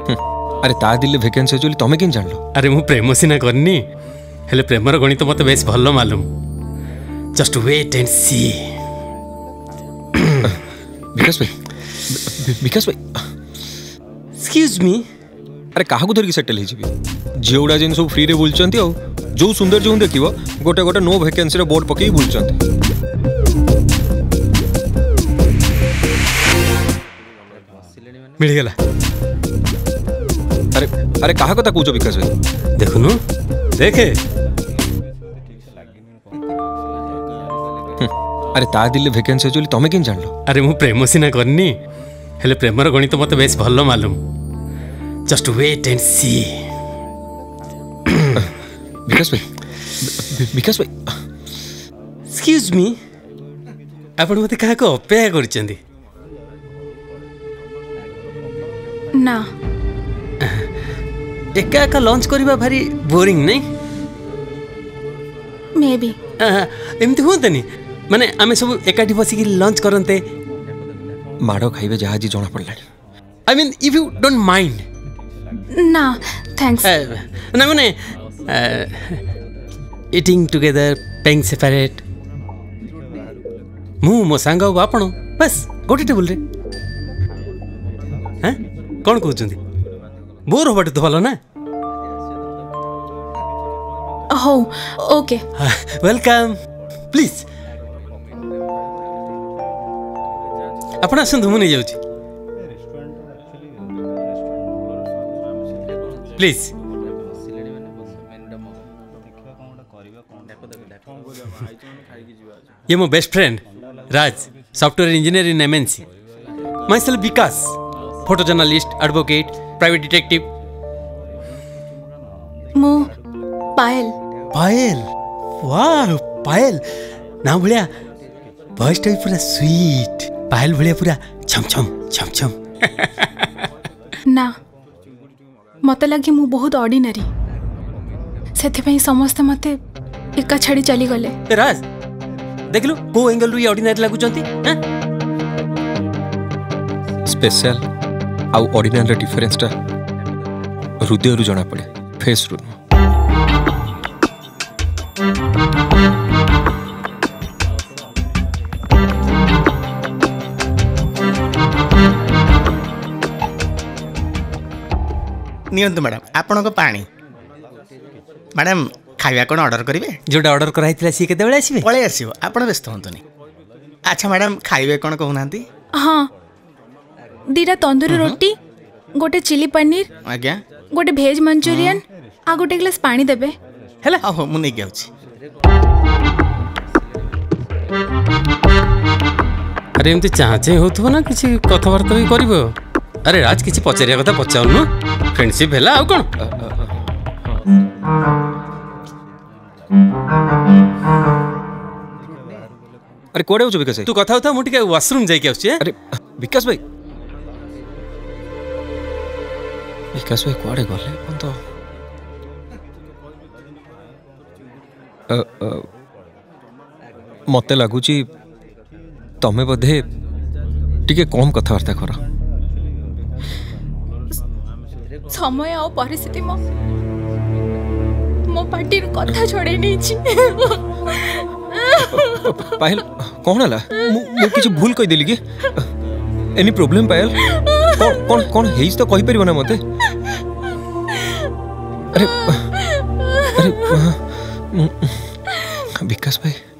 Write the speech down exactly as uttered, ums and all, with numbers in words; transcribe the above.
अरे ता दिल्ली वैकेंसी चली तमें कि जान लो? अरे मु प्रेम सीना करनी हेले प्रेमर गणित मत बेस भल मालूम। Just wait and see. Vikas भाई विकास भाई एक्सक्यूज मी। अरे क्या धरिकी सेटल हो झी गुड़ा जेन सब फ्री रे बुलचंती आ जो सुंदर जो देखियो गोटे गोटे नो वैकेंसी रे बोर्ड पकई बुलचंती। मिल गला। अरे अरे कहा कथा कहूछ विकास भाई? देखुनु देखे। अरे ता दिल्ली वैकेंसी चली तमें कि जान लो? अरे मु प्रेम सीना करनी हेले प्रेमर गणित मत बेस भल मालूम। Just wait and see. Vikas भाई विकास भाई एक्सक्यूज मी आपण मते कहा को अपेक्षा करचंदी? ना एका एका लॉन्च करबा भारी बोरिंग नहीं? मे बी एमती होतनी माने आमे सब एकाठी बसी की लॉन्च करनते माड़ो खाइबे जहाजी जना पड़ला। I mean if you don't mind. ना थैंक्स। ना माने ईटिंग टुगेदर पेइंग सेपरेट मु मो सांग आपण बस गोटे टेबल रे। हैं कौन कहउचंदी? बोर होबट तो भलो ना। हो ओके वेलकम प्लीज आपण आसंतु मु नहीं जाउची प्लीज। ये मो best friend Raj software engineer in MNC. Myself Vikas photo journalist advocate private detective. मु पायल। पायल वाह पायल ना भलिया वॉइस टाइप पूरा स्वीट पायल भलिया पूरा छम छम छम छम। ना मत लगे मु बहुत ऑर्डिनरी से समस्ते मते एका छाड़ी चली गले। राज देख लो को एंगल रु ऑर्डिनरी लागुचंती। हैं स्पेशल आउ ऑर्डिनरी डिफरेंस टा हृदय रु जना पड़े फेस रु। नियंतु मैडम आपण को पानी। मैडम खाइबा कौन ऑर्डर करेंगे? जोटा ऑर्डर कराइथिला सी केते बेले आसीबे? पळे आसीबो आपण व्यस्त होंतुनी। अच्छा मैडम खाइबे कौन कहउनांती? हाँ दीटा तंदूरी रोटी गोटे चिली पनीर आज्ञा गोटे भेज मंचूरियन आ गोटे ग्लास पानी देबे हैला। हो मु नै गाउची। अरे एमती चाहे होथबो ना किछि कथावार्ता भी करबो। अरे राज किछि पचारिया कथा पचाउनु फ्रेंडशिप हैला आ कोन? अरे कोड़े हो विकास भाई? तू कथा होता मु टिके वॉशरूम जाई के आछी। अरे विकास भाई विकास भाई कोड़े गले पन तो अ अ मते लागुची तमे बधे टिके कम कथावार्ता कर। समय आ परिस्थिति मो मो पार्टी कथा छोड़े नहीं छी। पायल कौन हला? मु किछ भूल कहि देली कि? Any problem Payal? कौन कौन कौन हेइस तो कहि परिबो ना मते? अरे अरे विकास भाई